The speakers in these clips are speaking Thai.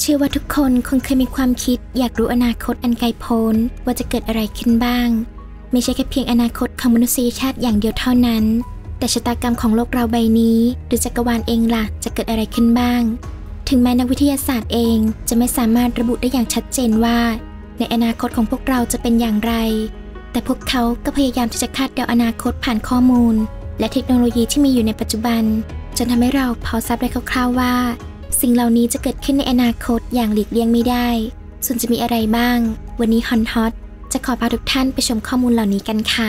เชื่อว่าทุกคนคงเคยมีความคิดอยากรู้อนาคตอันไกลโพ้นว่าจะเกิดอะไรขึ้นบ้างไม่ใช่แค่เพียงอนาคตของมนุษยชาติอย่างเดียวเท่านั้นแต่ชะตากรรมของโลกเราใบนี้หรือจักรวาลเองล่ะจะเกิดอะไรขึ้นบ้างถึงแม้นักวิทยาศาสตร์เองจะไม่สามารถระบุได้อย่างชัดเจนว่าในอนาคตของพวกเราจะเป็นอย่างไรแต่พวกเขาก็พยายามที่จะคาดเดาอนาคตผ่านข้อมูลและเทคโนโลยีที่มีอยู่ในปัจจุบันจนทำให้เราพอทราบได้คร่าวๆว่าสิ่งเหล่านี้จะเกิดขึ้นในอนาคตอย่างหลีกเลี่ยงไม่ได้ส่วนจะมีอะไรบ้างวันนี้ฮอตจะขอพาทุกท่านไปชมข้อมูลเหล่านี้กันค่ะ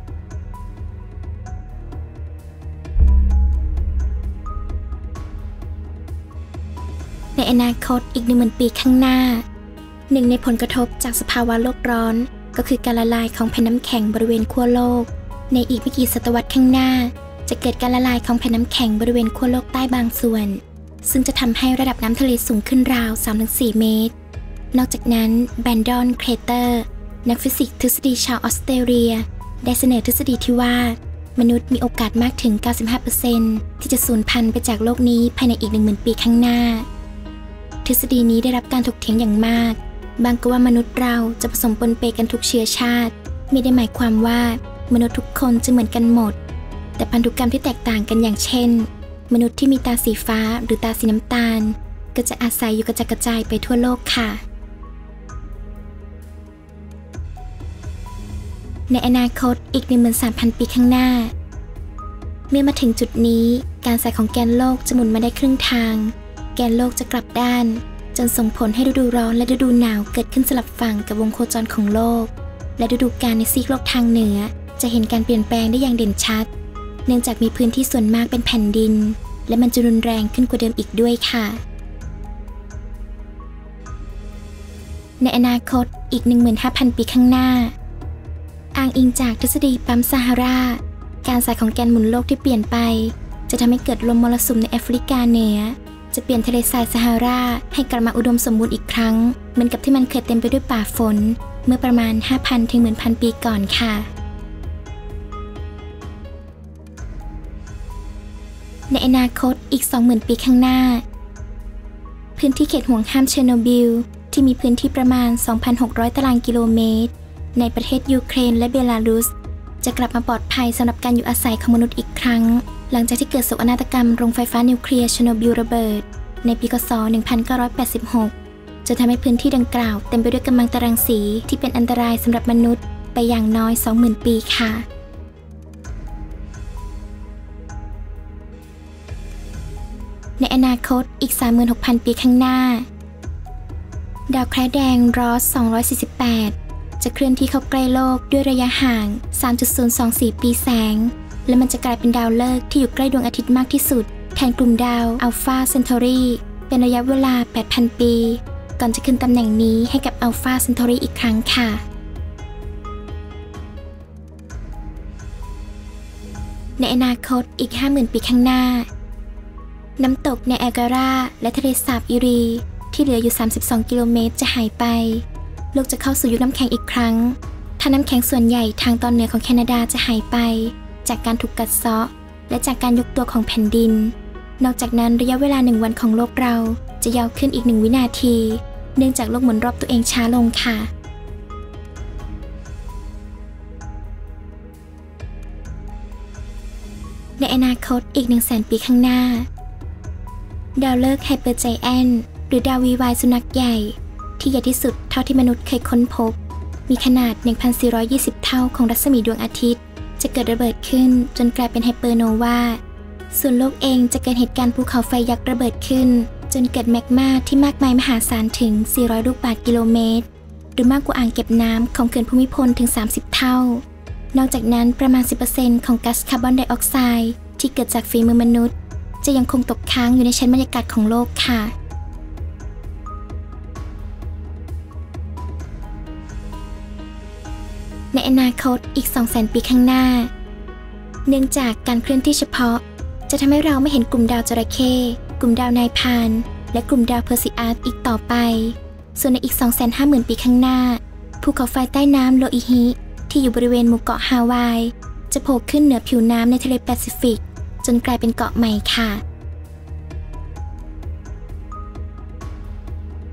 ในอนาคตอีก10,000 ปีข้างหน้าหนึ่งในผลกระทบจากสภาวะโลกร้อนก็คือการละลายของแผ่นน้ำแข็งบริเวณขั้วโลกในอีกไม่กี่ศตวรรษข้างหน้าจะเกิดการละลายของแผ่นน้ำแข็งบริเวณขั้วโลกใต้บางส่วนซึ่งจะทำให้ระดับน้ำทะเลสูงขึ้นราว 3-4 เมตรนอกจากนั้นแบนดอนเครเตอร์นักฟิสิกส์ทฤษฎีชาวออสเตรเลียได้เสนอทฤษฎีที่ว่ามนุษย์มีโอกาสมากถึง 95% ที่จะสูญพันธุ์ไปจากโลกนี้ภายในอีก 10,000 ปีข้างหน้าทฤษฎีนี้ได้รับการถกเถียงอย่างมากบางก็ว่ามนุษย์เราจะผสมปนเปกันทุกเชื้อชาติไม่ได้หมายความว่ามนุษย์ทุกคนจะเหมือนกันหมดแต่พันธุกรรมที่แตกต่างกันอย่างเช่นมนุษย์ที่มีตาสีฟ้าหรือตาสีน้ำตาลก็จะอาศัยอยู่กระจายไปทั่วโลกค่ะในอนาคตอีก 13,000 ปีข้างหน้าเมื่อมาถึงจุดนี้การสายของแกนโลกจะหมุนมาได้ครึ่งทางแกนโลกจะกลับด้านจนส่งผลให้ฤดูร้อนและฤดูหนาวเกิดขึ้นสลับฝั่งกับวงโคจรของโลกและฤดูกาลในซีกโลกทางเหนือจะเห็นการเปลี่ยนแปลงได้อย่างเด่นชัดเนื่องจากมีพื้นที่ส่วนมากเป็นแผ่นดินและมันจะรุนแรงขึ้นกว่าเดิมอีกด้วยค่ะในอนาคตอีก 15,000 ปีข้างหน้าอ้างอิงจากทฤษฎีปั๊มซาฮาราการสายของแกนหมุนโลกที่เปลี่ยนไปจะทำให้เกิดลมมรสุมในแอฟริกาเหนือจะเปลี่ยนทะเลทรายซาฮาราให้กลับมาอุดมสมบูรณ์อีกครั้งเหมือนกับที่มันเคยเต็มไปด้วยป่าฝนเมื่อประมาณ 5,000 ถึง 10,000 ปีก่อนค่ะในอนาคตอีก 20,000 ปีข้างหน้าพื้นที่เขตห่วงห้ามเชอร์โนบิลที่มีพื้นที่ประมาณ 2,600 ตารางกิโลเมตรในประเทศยูเครนและเบลารุสจะกลับมาปลอดภัยสำหรับการอยู่อาศัยของมนุษย์อีกครั้งหลังจากที่เกิดโศกนาฏกรรมโรงไฟฟ้านิวเคลียร์เชอร์โนบิลระเบิดในปีค.ศ. 1986จะทำให้พื้นที่ดังกล่าวเต็มไปด้วยกัมมันตรังสีที่เป็นอันตรายสำหรับมนุษย์ไปอย่างน้อย 20,000 ปีค่ะในอนาคตอีก 36,000 ปีข้างหน้าดาวแคระแดงรอส 248จะเคลื่อนที่เข้าใกล้โลกด้วยระยะห่าง 3.024 ปีแสงและมันจะกลายเป็นดาวฤกษ์ที่อยู่ใกล้ดวงอาทิตย์มากที่สุดแทนกลุ่มดาวอัลฟาเซนทอรีเป็นระยะเวลา 8,000 ปีก่อนจะขึ้นตำแหน่งนี้ให้กับอัลฟาเซนทอรีอีกครั้งค่ะในอนาคตอีก 50,000 ปีข้างหน้าน้ำตกในแอการาและทะเลสาบอิรีที่เหลืออยู่32 กิโลเมตรจะหายไปโลกจะเข้าสู่ยุคน้ำแข็งอีกครั้งถ้าน้ำแข็งส่วนใหญ่ทางตอนเหนือของแคนาดาจะหายไปจากการถูกกัดเซาะและจากการยกตัวของแผ่นดินนอกจากนั้นระยะเวลา1 วันของโลกเราจะยาวขึ้นอีก1 วินาทีเนื่องจากโลกหมุนรอบตัวเองช้าลงค่ะในอนาคตอีก 100,000 ปีข้างหน้าดาวฤกษ์ไฮเปอร์ไจแอนท์หรือดาววีวายสุนัขใหญ่ที่ใหญ่ที่สุดเท่าที่มนุษย์เคยค้นพบมีขนาด 1,420 เท่าของรัศมีดวงอาทิตย์จะเกิดระเบิดขึ้นจนกลายเป็นไฮเปอร์โนวาส่วนโลกเองจะเกิดเหตุการณ์ภูเขาไฟยักษ์ระเบิดขึ้นจนเกิดแมกมาที่มากมายมหาศาลถึง400 ลูกบาศก์กิโลเมตรหรือมากกว่าอ่างเก็บน้ำของเขื่อนภูมิพลถึง30 เท่านอกจากนั้นประมาณ 10% ของก๊าซคาร์บอนไดออกไซด์ที่เกิดจากฝีมือมนุษย์จะยังคงตกค้างอยู่ในชั้นบรรยากาศของโลกค่ะในอนาคตอีก 200,000 ปีข้างหน้าเนื่องจากการเคลื่อนที่เฉพาะจะทำให้เราไม่เห็นกลุ่มดาวจระเข้กลุ่มดาวนายพานและกลุ่มดาวเพอร์ซิอัสอีกต่อไปส่วนในอีก 250,000 ปีข้างหน้าภูเขาไฟใต้น้ำโลอิฮิที่อยู่บริเวณหมู่เกาะฮาวายจะโผล่ขึ้นเหนือผิวน้ำในทะเลแปซิฟิกจนกลายเป็นเกาะใหม่ค่ะ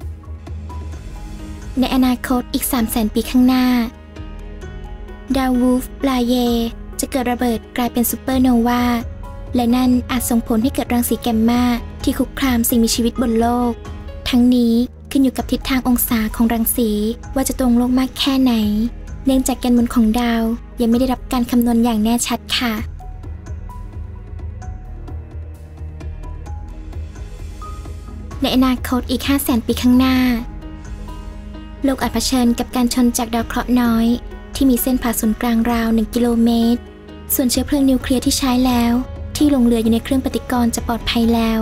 ในอนาคตอีก 300,000 ปีข้างหน้าดาววูฟปลาเยจะเกิดระเบิดกลายเป็นซูเปอร์โนวาและนั่นอาจส่งผลให้เกิดรังสีแกมมาที่คุกคามสิ่งมีชีวิตบนโลกทั้งนี้ขึ้นอยู่กับทิศทางองศาของรังสีว่าจะตรงโลกมากแค่ไหนเนื่องจากแกนหมุนของดาวยังไม่ได้รับการคำนวณอย่างแน่ชัดค่ะในอนาคตอีก 500,000 ปีข้างหน้าโลกอาจเผชิญกับการชนจากดาวเคราะห์น้อยที่มีเส้นผ่าศูนย์กลางราว 1 กิโลเมตรส่วนเชื้อเพลิงนิวเคลียร์ที่ใช้แล้วที่หลงเหลืออยู่ในเครื่องปฏิกรณ์จะปลอดภัยแล้ว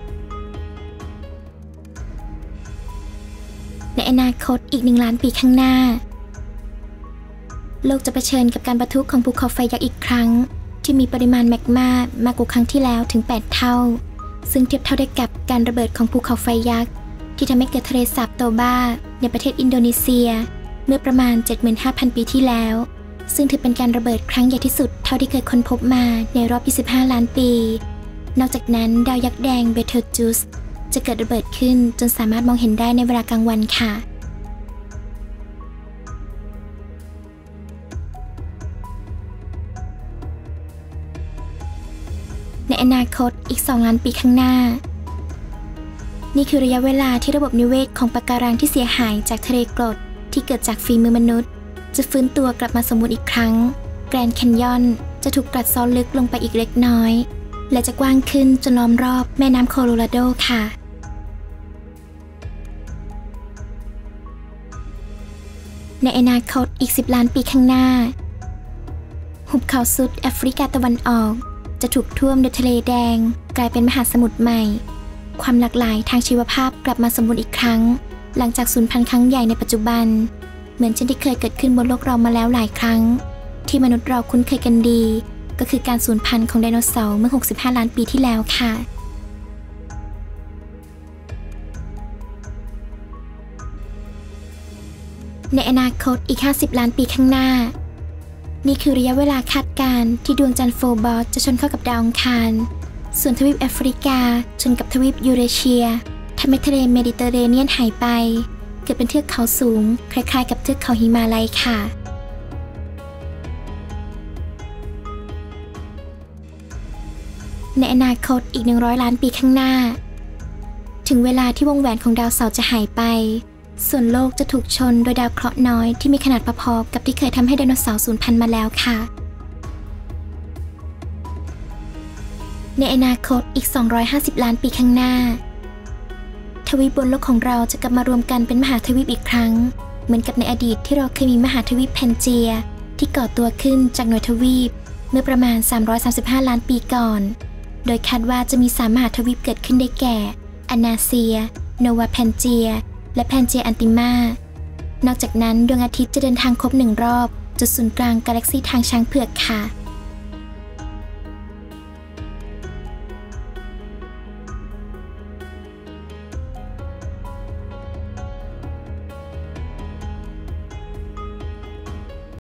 ในอนาคตอีก 1 ล้านปีข้างหน้าโลกจะเผชิญกับการปะทุของภูเขาไฟยักษ์อีกครั้งที่มีปริมาณแมกมามากกว่าครั้งที่แล้วถึง 8 เท่าซึ่งเทียบเท่าได้กับการระเบิดของภูเขาไฟยักษ์ที่ทำให้เกิดทะเลสาบโตบาในประเทศอินโดนีเซียเมื่อประมาณ 75,000 ปีที่แล้วซึ่งถือเป็นการระเบิดครั้งใหญ่ที่สุดเท่าที่เคยค้นพบมาในรอบ 25 ล้านปีนอกจากนั้นดาวยักษ์แดงเบเทลจูสจะเกิดระเบิดขึ้นจนสามารถมองเห็นได้ในเวลากลางวันค่ะในอนาคตอีก 2 ล้านปีข้างหน้านี่คือระยะเวลาที่ระบบนิเวศของปะการังที่เสียหายจากทะเลกรดที่เกิดจากฝีมือมนุษย์จะฟื้นตัวกลับมาสมบูรณ์อีกครั้งแกรนด์แคนยอนจะถูกกัดเซาะลึกลงไปอีกเล็กน้อยและจะกว้างขึ้นจนล้อมรอบแม่น้ำโคโลราโดค่ะในอนาคตอีก 10 ล้านปีข้างหน้าหุบเขาสุดแอฟริกาตะวันออกจะถูกท่วมด้วยทะเลแดงกลายเป็นมหาสมุทรใหม่ความหลากหลายทางชีวภาพกลับมาสมบูรณ์อีกครั้งหลังจากสูญพันธุ์ครั้งใหญ่ในปัจจุบันเหมือนเช่นที่เคยเกิดขึ้นบนโลกเรามาแล้วหลายครั้งที่มนุษย์เราคุ้นเคยกันดีก็คือการสูญพันธุ์ของไดโนเสาร์เมื่อ 65 ล้านปีที่แล้วค่ะในอนาคตอีก 50 ล้านปีข้างหน้านี่คือระยะเวลาคาดการณ์ที่ดวงจันทร์โฟบอสจะชนเข้ากับดาวอังคารส่วนทวีปแอฟริกาชนกับทวีปยูเรเชียทำให้ทะเลเมดิเตอร์เรเนียนหายไปเกิดเป็นเทือกเขาสูงคล้ายๆกับเทือกเขาหิมาลัยค่ะในอนาคตอีก 100 ล้านปีข้างหน้าถึงเวลาที่วงแหวนของดาวเสาร์จะหายไปส่วนโลกจะถูกชนโดยดาวเคราะห์น้อยที่มีขนาดพอๆกับที่เคยทำให้ไดโนเสาร์สูญพันธุ์มาแล้วค่ะในอนาคตอีก 250 ล้านปีข้างหน้าทวีปบนโลกของเราจะกลับมารวมกันเป็นมหาทวีปอีกครั้งเหมือนกับในอดีตที่เราเคยมีมหาทวีปแพนเจียที่ก่อตัวขึ้นจากหน่วยทวีปเมื่อประมาณ335 ล้านปีก่อนโดยคาดว่าจะมี3มหาทวีปเกิดขึ้นได้แก่อนาเซียโนวาแพนเจียและแพนเจียอันติมานอกจากนั้นดวงอาทิตย์จะเดินทางครบ1 รอบจุดศูนย์กลางกาแล็กซีทางช้างเผือกค่ะ